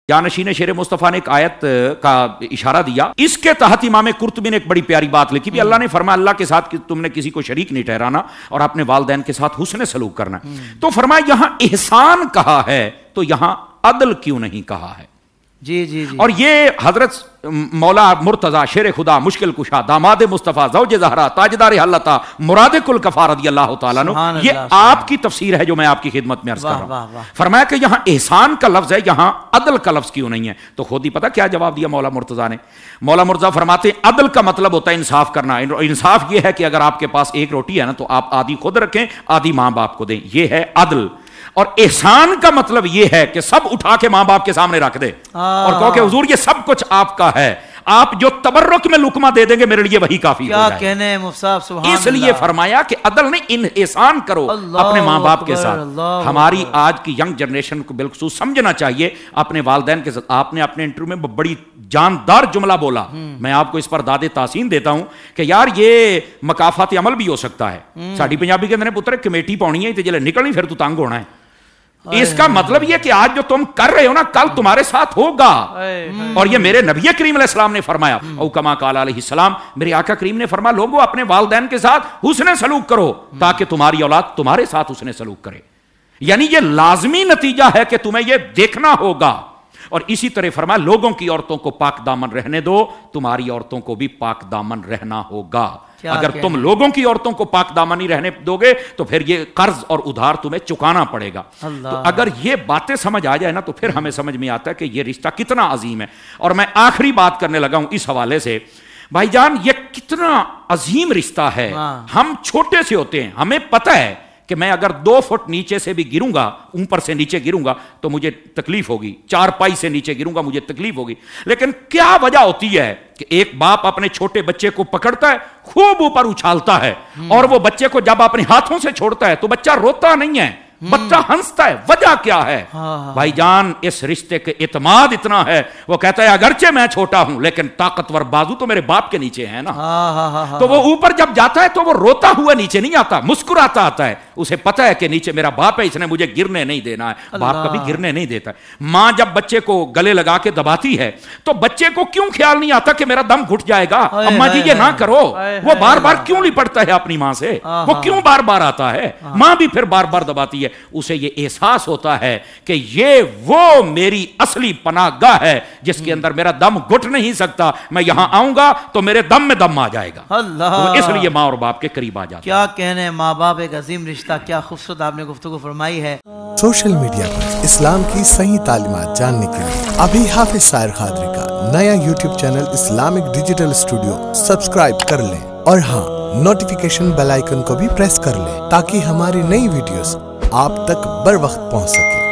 جانشین شیر مصطفیٰ نے ایک آیت کا اشارہ دیا، اس کے تحت امام قرطبی نے ایک بڑی پیاری بات لکھی بھی، اللہ نے فرمایا اللہ کے ساتھ تم نے کسی کو شریک نہیں ٹھہرانا اور اپنے والدین کے ساتھ حسن سلوک کرنا، تو فرمایا یہاں احسان کہا ہے تو یہاں عدل کیوں نہیں کہا ہے؟ جی جی جی. اور یہ حضرت مولا مرتضی شیر خدا مشکل کشا داماد مصطفیٰ زوج زہرا تاجدار حلتا مراد کل کفا رضی اللہ تعالیٰ عنہ، یہ آپ کی تفسیر ہے جو میں آپ کی خدمت میں عرض کر رہا ہوں. فرمایا کہ یہاں احسان کا لفظ ہے، یہاں عدل کا لفظ کیوں نہیں ہے؟ تو خود ہی پتہ کیا جواب دیا مولا مرتضی نے؟ مولا مرتضی فرماتے ہیں عدل کا مطلب ہوتا ہے انصاف کرنا. انصاف یہ ہے کہ اگر آپ کے پاس ایک روٹی ہے نا تو آپ آدھی خود رکھیں آدھی ماں باپ کو دیں، یہ ہے عدل. اور احسان کا مطلب یہ ہے کہ سب اٹھا کے ماں باپ کے سامنے رکھ دے اور کہو کہ حضور یہ سب کچھ آپ کا ہے، آپ جو تبرک میں لقمہ دے دیں گے میرے لیے وہی کافی ہو جائے. کیا کہنے ہیں مفتی صاحب، سبحان اللہ. اس لیے فرمایا کہ عدل نہیں، احسان کرو اپنے ماں باپ کے ساتھ. ہماری آج کی ینگ جنریشن کو بالخصوص سمجھنا چاہیے اپنے والدین کے ساتھ. آپ نے اپنے انٹرویو میں بڑی جاندار جملہ بولا، میں آپ کو اس پر داد تحسین دیتا ہوں کہ یار یہ مکافات عمل بھی ہو سکتا ہے. ساڑی پنجابی کے اندر پتر کمیٹی پاؤنی ہے جلے نکلنی پھر تو تنگ ہونا ہے. اس کا مطلب یہ کہ آج جو تم کر رہے ہو نا کل تمہارے ساتھ ہوگا. اور یہ میرے نبی کریم علیہ السلام نے فرمایا، او کما قال علیہ السلام، میرے آقا کریم نے فرمایا لوگوں اپنے والدین کے ساتھ حسن سلوک کرو تاکہ تمہاری اولاد تمہارے ساتھ حسن سلوک کرے. یعنی یہ لازمی نتیجہ ہے کہ تمہیں یہ دیکھنا ہوگا. اور اسی طرح فرمایا لوگوں کی عورتوں کو پاک دامن رہنے دو، تمہاری عورتوں کو بھی پاک دامن رہنا ہوگا. اگر تم لوگوں کی عورتوں کو پاک دامنی رہنے دو گے تو پھر یہ قرض اور ادھار تمہیں چکانا پڑے گا. تو اگر یہ باتیں سمجھ آ جائے نا تو پھر ہمیں سمجھ میں آتا ہے کہ یہ رشتہ کتنا عظیم ہے. اور میں آخری بات کرنے لگا ہوں اس حوالے سے، بھائی جان یہ کتنا عظیم رشتہ ہے. ہم چھوٹے سے ہوتے ہیں، ہمیں پتہ ہے کہ میں اگر 2 فٹ نیچے سے بھی گروں گا، اوپر سے نیچے گروں گا تو مجھے تکلیف ہوگی، 4 پائی سے نیچے گروں گا مجھے تکلیف ہوگی. لیکن کیا وجہ ہوتی ہے کہ ایک باپ اپنے چھوٹے بچے کو پکڑتا ہے، خوب اوپر اچھالتا ہے، اور وہ بچے کو جب اپنے ہاتھوں سے چھوڑتا ہے تو بچہ روتا نہیں ہے، بچہ ہنستا ہے. وجہ کیا ہے؟ بھائی جان اس رشتے کے اعتماد اتنا ہے، وہ کہتا ہے اگرچہ میں چھوٹا ہوں لیکن طاقتور بازو تو میرے باپ کے نیچے ہے نا. تو وہ اوپر جب جاتا ہے تو وہ روتا ہوا نیچے نہیں آتا، مسکراتا آتا ہے. اسے پتا ہے کہ نیچے میرا باپ ہے، اس نے مجھے گرنے نہیں دینا ہے. باپ کبھی گرنے نہیں دیتا ہے. ماں جب بچے کو گلے لگا کے دباتی ہے تو بچے کو کیوں خیال نہیں آتا کہ میرا دم گھٹ جائے گا، اماں جی یہ نہ کرو. وہ بار بار کیوں لپٹتا ہے اپنی ماں سے، وہ کیوں بار بار آتا ہے. ماں بھی پھر بار بار دباتی ہے. اسے یہ احساس ہوتا ہے کہ یہ وہ میری اصلی پناہ گاہ ہے جس کے اندر میرا دم گھٹ نہیں سکتا. میں یہاں آؤں گا تو میرے دم میں دم آ جائے گا. اس لیے ماں اور باپ کے قریب آ جاتا. کیا کہنے ہیں، ماں باپ ایک عظیم رشتہ. کیا خوبصورت آپ نے گفتگو فرمائی ہے. سوشل میڈیا پر اسلام کی صحیح تعلیمات جاننے کے لیے ابھی حافظ سائر قادری کا نیا YouTube channel Islamic Digital Studio subscribe کر لیں، اور ہاں نوٹیفیکیشن بیل آئیکن کو بھی پریس کر لیں تاکہ ہماری نئی ویڈیوز آپ تک بر وقت پہنچ سکے.